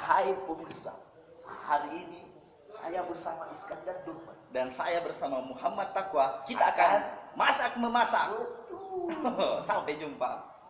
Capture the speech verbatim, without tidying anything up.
Hai pemirsa, hari ini saya bersama Iskandar Durman dan saya bersama Muhammad Taqwa. Kita akan masak memasak. Betul. Sampai jumpa.